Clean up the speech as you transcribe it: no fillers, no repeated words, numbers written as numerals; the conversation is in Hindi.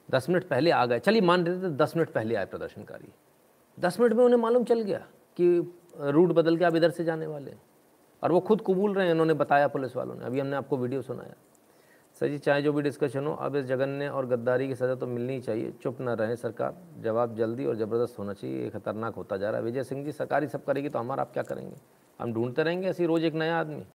10 मिनट पहले आ गए, चलिए मान रहे थे 10 मिनट पहले आए प्रदर्शनकारी, 10 मिनट में उन्हें मालूम चल गया कि रूट बदल के आप इधर से जाने वाले हैं, और वो खुद कबूल रहे हैं, इन्होंने बताया पुलिस वालों ने, अभी हमने आपको वीडियो सुनाया। सर जी, चाहे जो भी डिस्कशन हो, अब इस जघन्य और गद्दारी की सज़ा तो मिलनी ही चाहिए, चुप न रहे सरकार, जवाब जल्दी और ज़बरदस्त होना चाहिए, ये खतरनाक होता जा रहा है। विजय सिंह जी, सरकार ही सब करेगी तो हमारा आप क्या करेंगे? हम ढूंढते रहेंगे ऐसे रोज़ एक नया आदमी।